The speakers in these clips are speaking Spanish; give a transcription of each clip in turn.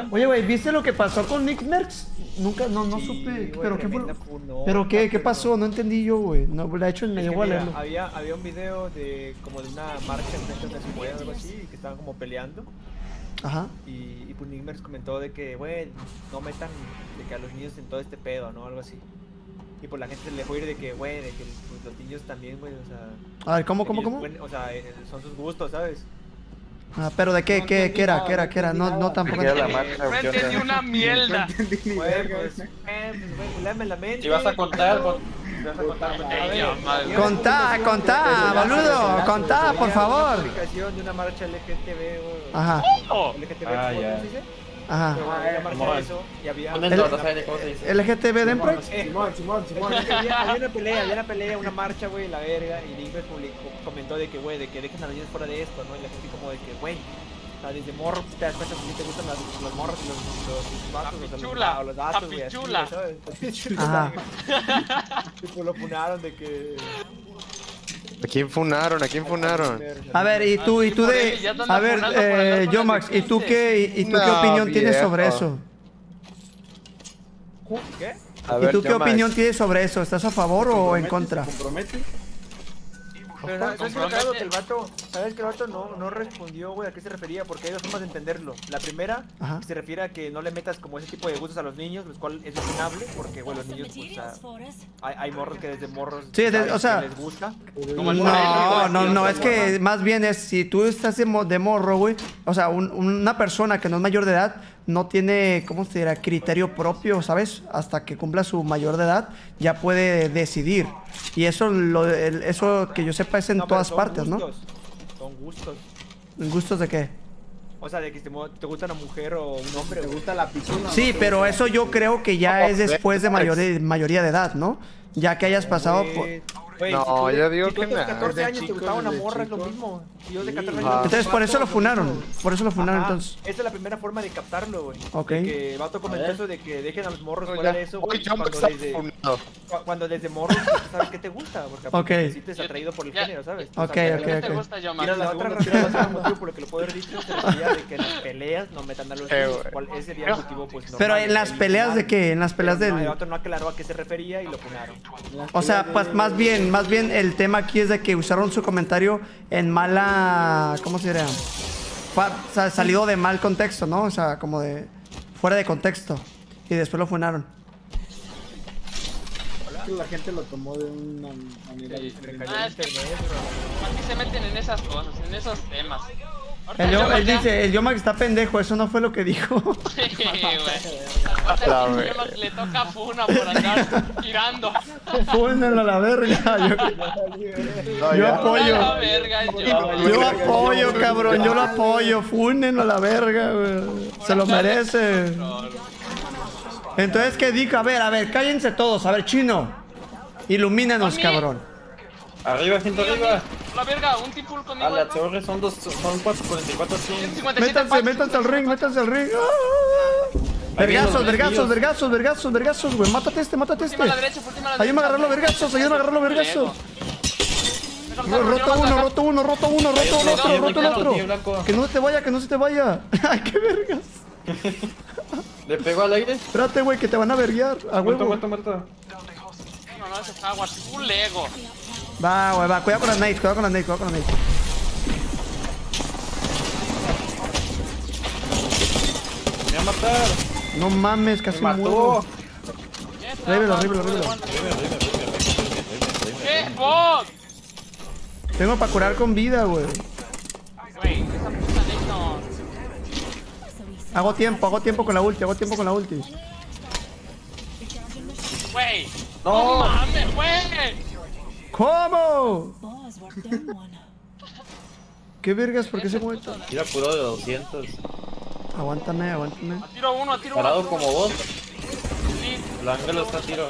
Oye, güey, ¿viste lo que pasó con Nick Merckx? Nunca, no Sí, supe. güey, ¿Pero qué fue? funó, ¿Pero qué pasó? No entendí yo, güey. No, de hecho, me llegó a mira, leerlo. había un video de como de una marcha en frente de una escuela o algo así, que estaban como peleando. Ajá. Y pues Nick Merckx comentó de que, güey, no metan de que a los niños en todo este pedo, ¿no? Algo así. Y pues la gente se le dejó ir de que, güey, de que pues, los niños también, güey, o sea... A ver, ¿cómo? O sea, son sus gustos, ¿sabes? Ah, pero ¿de qué? ¿Qué era? No, tampoco. No entendí una mierda. Güey, pues, léame la mente. Si vas a contar, Contá, boludo, contá, por favor. Una publicación de una marcha LGTB, güey. Ajá. LGTB, Ah, ¿cómo ya. se dice? Ajá. Una marcha de eso, y había... ¿cómo se dice? LGTB de Emprex. Simón. Había una pelea, una marcha, güey, la verga, y Nick comentó de que, güey, de que dejen a los niños fuera de esto, ¿no? Y la gente como de que, güey, o sea, desde morro te das cuenta si te gustan los morros y los vatos, o los datos, güey, así, Chula. ¿sabes? Ajá. Y pues lo funaron de que... ¿A quién funaron? A ver, y tú de... A ver, Yomax, ¿y tú qué opinión tienes sobre eso? ¿Qué? ¿Y tú qué opinión tienes sobre eso? ¿Estás a favor o en contra? ¿Compromete? Pero ¿sabes qué? Claro que el vato, ¿sabes que el vato no respondió, güey, a qué se refería? Porque hay dos formas de entenderlo. La primera, Ajá. se refiere a que no le metas como ese tipo de gustos a los niños, los cual es definable, porque, güey, los niños, pues, o sea, hay morros que desde morros, Sí, ¿sabes? o sea, que les gusta. No, es que más bien es si tú estás de morro, güey, o sea, una persona que no es mayor de edad no tiene, ¿cómo se dirá? Criterio propio, ¿sabes? Hasta que cumpla su mayor de edad ya puede decidir. Y eso, eso que yo sepa es en No, pero todas son partes, gustos, Son gustos. ¿no? ¿Gustos de qué? O sea, de que te gusta una mujer o un hombre, ¿Te güey. gusta la piscina? Sí, pero eso yo creo que ya es después de mayoría de edad, ¿no? Ya que hayas pasado por... Güey, No, si tú yo digo si tú que a tus nada. 14 años te Desde gustaba una chicos, morra, es desde lo chicos. mismo. Si yo de 14 Sí. años... Entonces por eso lo funaron. Por eso lo funaron, Ajá, entonces. esa es la primera forma de captarlo, güey. Ok. De que el vato comentó eso de que dejen a los morros fuera de eso, güey. Yo me estaba funado. Cuando desde morros tú sabes qué te gusta, porque Ok. te sientes atraído por el género, ¿sabes? Tú Ok, sabes, ok, ¿Qué ok. te gusta, yo, Mira, la otra razón, motivo por lo que lo puedo haber dicho, se refería de que en las peleas no metan a los niños, güey. cual ese sería el motivo, pues, normal. Pero en las peleas de qué? En las peleas Pero no, del... el otro no aclaró a qué se refería y lo funaron. O sea, pues más bien el tema aquí es de que usaron su comentario en mala... ¿Cómo se diría? O sea, salido de mal contexto, ¿no? O sea, como de... fuera de contexto. Y después lo funaron. La gente lo tomó de una manera Sí. diferente. Es que aquí se meten en esas cosas, en esos temas. Él dice, el Yomax está pendejo, eso no fue lo que dijo. Sí, güey. Aparte, le toca funa por andar tirando. Fúnenlo a la verga. Yo apoyo. A la verga, yo. Yo apoyo, cabrón, yo lo apoyo. Fúnenlo a la verga, güey. Se lo merece. Entonces, ¿qué dijo? A ver, cállense todos. A ver, Chino. Ilumínanos, cabrón. Arriba, gente arriba. La verga, un tipul conmigo. A la torre son 444 Métanse al ring. Vergazos, güey. Mátate este. Última a la derecha, última a la derecha. Ayúdame a agarrar los vergazos. Roto uno, roto el otro. Que no se te vaya. Ay, qué vergas. ¿Le pegó al aire? Espérate, güey, que te van a verguiar. A huevo. Muerto. No, ese es Howard, un Lego. Va, güey, va. Cuidado con las nades. Me va a matar. No mames, casi Me muero. mató. Rívelo. ¿Qué? ¡Bot! Tengo para curar con vida, güey. Güey, esa puta Lego no. Hago tiempo con la ulti, Güey. No. No mames, güey. ¿Cómo? ¿Qué vergas? ¿Por qué se mueve? Tira puro de 200. Aguántame. Atiro uno. Parado como vos. Sí. El ángulo está a tiro.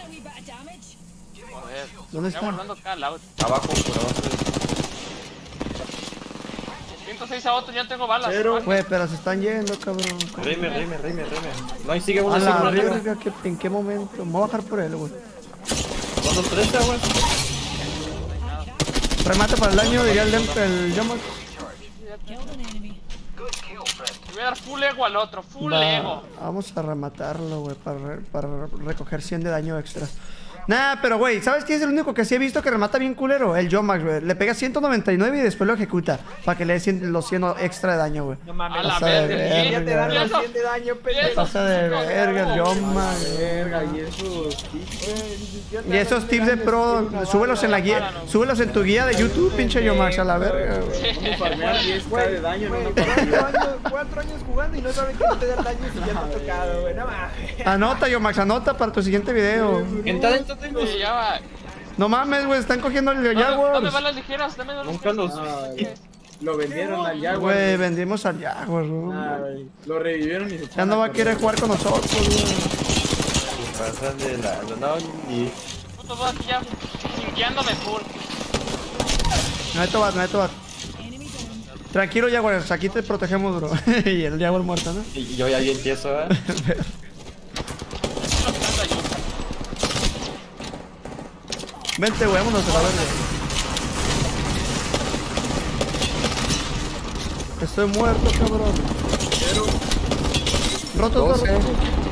Joder. ¿Dónde Estoy está? guardando acá al lado. Abajo, por abajo. 106 a otro, ya no tengo balas. Güey, pero se están yendo, cabrón. Rime. No, y sigue uno. A la sigue uno. verga, ¿en qué momento? Me voy a bajar por él, güey. Son los 30, güey. Remate para el daño, diría el Yomax. Le voy a dar full ego al otro, full Va, ego. vamos a rematarlo, güey, para recoger 100 de daño extras. Nah, pero güey, ¿sabes quién es el único que sí he visto que remata bien culero? El Yomax, güey. Le pega 199 y después lo ejecuta. Para que le dé los 100 extra de daño, güey. No mames, A la Pasa de verga, ya te dan ¿y los eso? 100 de daño, ¿Y pendejo. eso? Pasa de verga el Yomax. Verga, y esos tips. Y esos tips de pro, súbelos en la guía, súbelos en tu guía de YouTube, pinche Yomax, a la verga, güey. Vamos a farmear 10k de daño en una partida. 4 años jugando y no saben que no te dan daño si ya te ha tocado, güey. No mames. Anota, Yomax, anota para tu siguiente video. ¿Qué talento tengo? Sí, ya va. No mames, güey, están cogiendo el Dame Jaguars. balas ligeras, dame balas Nunca ligeras. los... Lo vendieron al Jaguar. Güey, vendimos al Jaguars, güey. Ay, lo revivieron y se Ya no va a querer jugar con nosotros, güey. Pasan de la... No, y... Puto vas ya sinqueándome full. No hay tobat. Tranquilo, Jaguars, aquí te protegemos, bro. Y el Jaguar muerto, ¿no? Y yo ya bien empiezo, ¿eh? Vente, güey, vámonos a la verga. Estoy muerto, cabrón. Roto, 12. roto.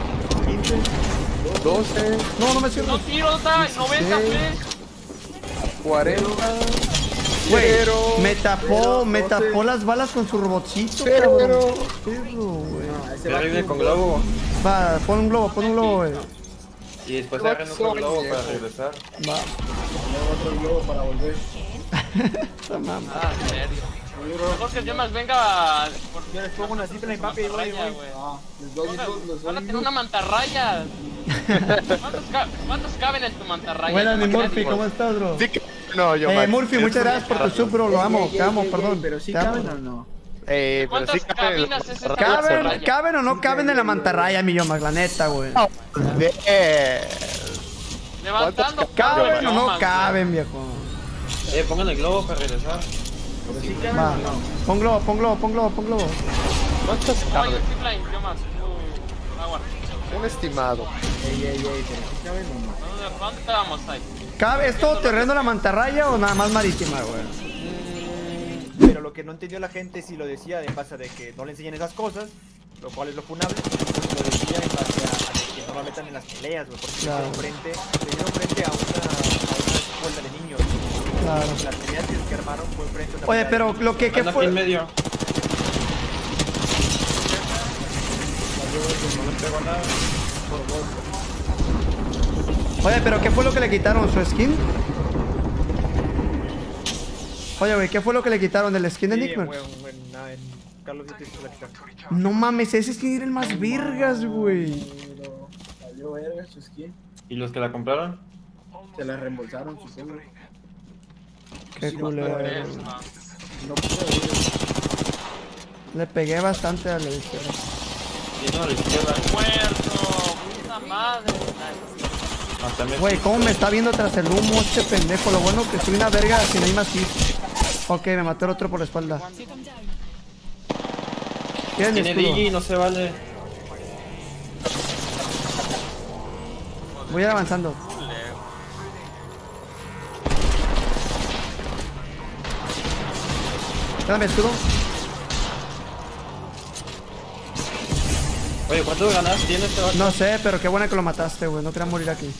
12, No, no me No sirve. tiro, da 90 Sí. flash. 40. Güey, Cero. me tapó las balas con su robotcito, Cero. cabrón. Perro, güey. Se revive con globo. Va, pon un globo, güey. Y después agarran otro globo para regresar. Va. Otro globo para volver. Esa mamá. Ah, en serio. Mejor que el Yomax venga por Yo les pongo una simple en papi y voy, mantarraya, güey. güey. Van a tener una mantarraya. ¿Cuántos caben en tu mantarraya? Buenas, mi Imagínate, Murphy, güey. ¿cómo estás, bro? Sí que no, yo Murphy, muchas gracias por tu sub, bro. Lo amo, te amo, perdón. Pero sí Te amo. caben o no. pero ¿Cuántas sí cabe el- cabinas es esa ¿Caben, mantarraya? ¿Caben o no caben en la mantarraya, mi Yomax? La neta, güey. Levantando. ¿Caben o no Yomax, caben, viejo? Pongan el globo para regresar. Pero sí caben Va. o no. Pon globo. ¿Cuántas güey. cabe? Oye, zipline, Yomax. Agua. Un estimado. Pero sí caben o no. ¿Dónde estábamos ahí? ¿Es todo terreno la mantarraya o nada más marítima, güey? Pero lo que no entendió la gente si lo decía en base a de que no le enseñan esas cosas, lo cual es lo funable, pues lo decía en base a de que no lo metan en las peleas, güey, porque Claro. le dieron frente a una escuela de niños. Claro. Las peleas que armaron fue frente a una Oye, pelea pero de lo que Anda aquí fue... en medio. Oye, pero ¿qué fue lo que le quitaron? ¿Su skin? Oye, güey, ¿qué fue lo que le quitaron del skin de Sí, Nickmer? en Carlos of Duty se la quitaron. No mames, ese skin era el más virgas, güey. Pero salió verga su skin. ¿Y los que la compraron? Se la reembolsaron, supongo. Qué culero. No pude ver. Le pegué bastante a la izquierda. Y no, a la izquierda. Muerto. Puta madre. Hasta me... Güey, ¿cómo me está viendo tras el humo este pendejo? Lo bueno que soy una verga si no hay más hits. Ok, me mató el otro por la espalda. ¿Tienes mi Tiene escudo? Digi, no se vale. Voy a ir avanzando. ¿Tienes mi escudo? Oye, ¿cuántos ganas tiene este vato? No sé, pero qué buena que lo mataste, güey. No quería morir aquí.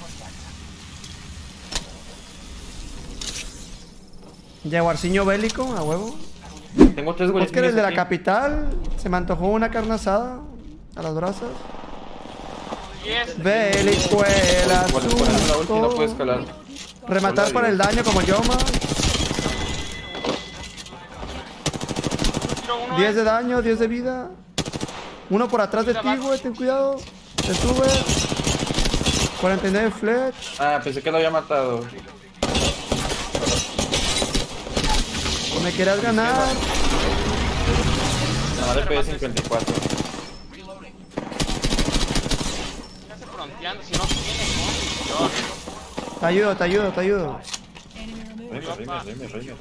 Jaguarciño bélico, a huevo. Tengo 3 goles. Oscar, el de la capital, se me antojó una carne asada a las brasas. Yes. Bélico, el Por eso la ulti no puedes asunto. escalar. Rematar para el daño como Yoma. Tiro uno. 10 de daño, 10 de vida. Uno por atrás de ti, güey, ten cuidado. Te sube. 49 fletch. Ah, pensé que lo había matado. Me querías ganar. Nada más le pegué 54. Ya se fronteando, si no tiene con. Te ayudo, te ayudo, te ayudo. Reime.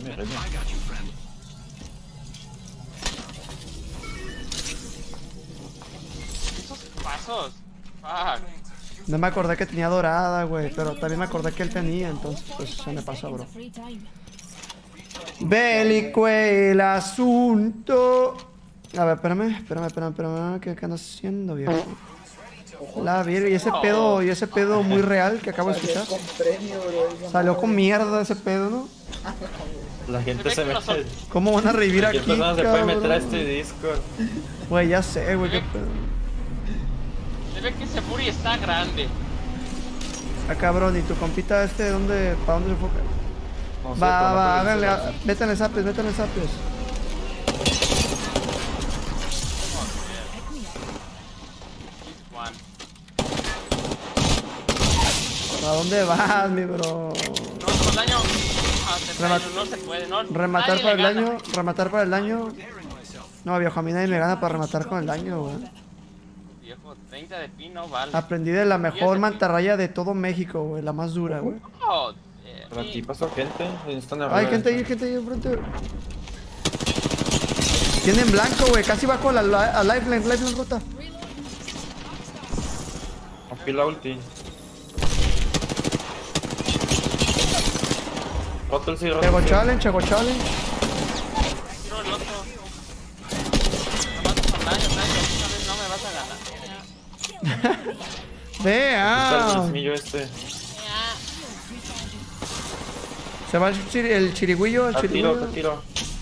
Esos pasos. Fuck. No me acordé que tenía dorada, güey. Pero también me acordé que él tenía, entonces pues se me pasó, bro. Bélico el asunto. A ver, espérame. ¿Qué andas haciendo, viejo? La verga, y ese pedo muy real que acabo de escuchar. Con premio, bro. Salió con mierda ese pedo, ¿no? La gente se mete. ¿Cómo van a revivir Cualquier aquí, persona se puede meter a cabrón? este Discord. Güey, ya sé, güey, qué pedo. Se ve que ese Fury está grande. Ah, cabrón, ¿y tu compita dónde, para dónde se enfoca? No sé, Va, pero no háganle, puede ser. métanle zapes. Juan. ¿A dónde vas, mi bro? No, con daño. No se puede, no. Rematar nadie para el le gana. daño, rematar para el daño. No, viejo, a mí nadie me gana para rematar con el daño, güey. Viejo, 30 de pin no vale. Aprendí de la mejor ese mantarraya de todo México, güey, la más dura, güey. Oh, Pero aquí pasó gente. Están Hay gente ahí enfrente. Tienen blanco, güey, casi va con la lifeline rota. Aquí la ulti. Roto el sí, roto Chego el sí. challenge. tiro el otro. No matas con daño. Esta vez no me vas a ganar. Está el Vea. guisimillo este. Se va el chirigüillo, Te tiro.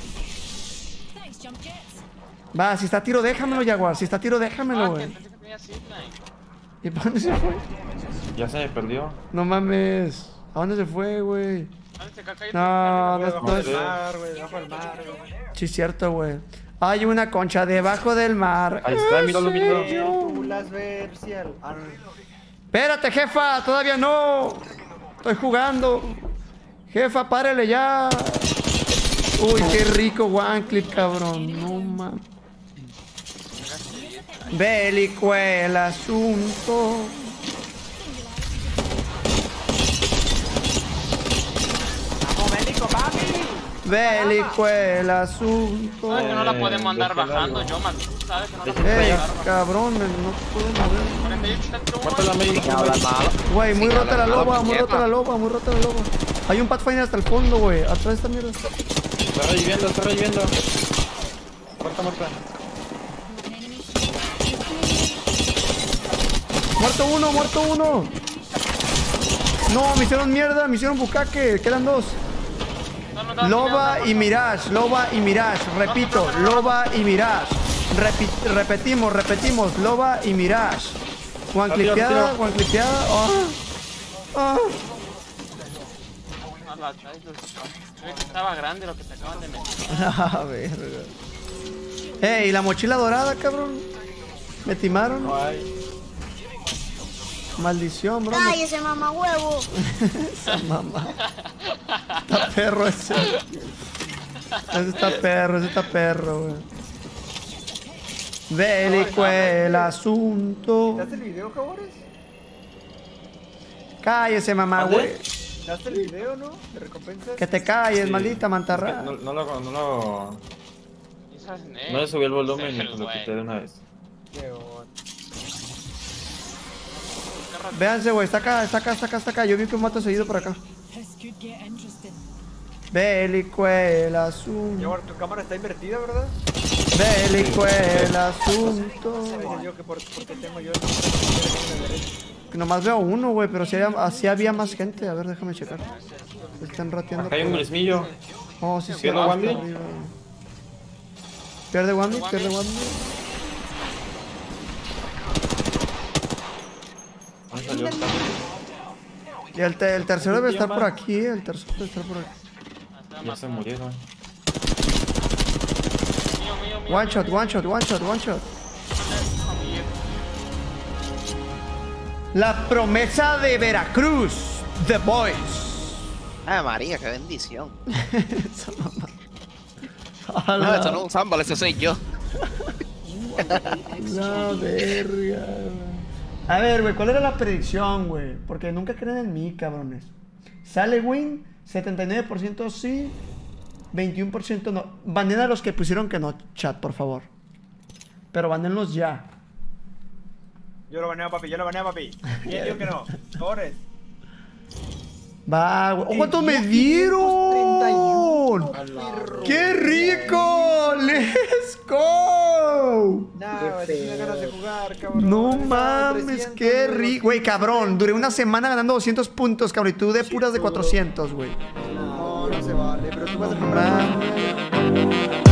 Va, si está a tiro, déjamelo, Jaguar. Si está a tiro, déjamelo, Ah, güey. pensé que tenía zipline. ¿Y para dónde se fue? Ya se me perdió. No mames. ¿A dónde se fue, güey? Dale, se cae, No, Güey, no, bajo no del es... mar, güey, bajo el mar, güey. Sí, cierto, güey. Hay una concha debajo del mar. Ahí está, míralo. Tú las versial. Ah, no. Espérate, jefa, todavía no. Estoy jugando. Jefa, párele ya. Uy, qué rico one clip, cabrón. No mames. Bélico el asunto. ¡Vamos, Bélico, papi! Bélico el asunto. No, es que no la podemos andar déjala, bajando, no. yo, man. Tú sabes que no la Déjala. podemos Ey, andar bajando. cabrón, no puedo mover. 48 está Muerta la médica. Güey, muy Sí, rota la habla loba, mal, muy rota la loba, muy rota la loba. Hay un Pathfinder hasta el fondo, güey. Atrás de esta mierda. Está reviviendo. Muerta. Muerto uno. No, me hicieron mierda, me hicieron bucaque. Quedan dos. No, Loba y Mirage, repito, Loba y Mirage. Repetimos, Loba y Mirage. Guanclipeada. Ah. Se ve que estaba grande lo que te acaban de meter. Ah, verga. Ey, la mochila dorada, cabrón. Me timaron. Maldición, bro. Cállese, mamá huevo. Esa mamá. Está perro ese. Ese está perro, güey. Bélico el asunto. ¿Daste el video, Jabores? Cállese, mamá, güey. ¿Daste el video, no? ¿De recompensas? Que te calles, Sí. maldita mantarra. No Esas le subí el volumen y Sí, pues lo güey. quité de una vez. Qué bueno. Véanse, güey. Está acá. Yo vi que un mato seguido por acá. Bélico el asunto. Jaguar, tu cámara está invertida, ¿verdad? Bélico el asunto. Me dije yo que por qué tengo yo Que nomás veo uno, güey, pero así había más gente. A ver, déjame checar. Se están rateando. Acá hay un grismillo. Oh, sí, sí. ¿Pierde hasta Wambi? arriba. ¿Pierde Wambi? ¿Dónde salió? Y el tercero debe estar por aquí, Ya se murieron. Mío. One shot. La promesa de Veracruz, The Boys. Ah, María, qué bendición. Esa mamá. No, esto no es un sambal, ese soy yo. La verga, güey. A ver, güey, ¿cuál era la predicción, güey? Porque nunca creen en mí, cabrones. Sale win, 79% sí, 21% no. Banen a los que pusieron que no, chat, por favor. Pero banenlos ya. Yo lo baneo, papi. ¿Quién dijo que no? Jabores. Va, güey. ¡Oh, cuánto me dieron! ¡Qué rico! ¡Let's go! Nah, güey, tienes ganas de jugar, cabrón. No Estaba mames, 300, qué güey, rico. Güey, cabrón, duré una semana ganando 200 puntos, cabrón. Y tú de puras de 400, güey. No, no se vale, pero tú vas a No mames.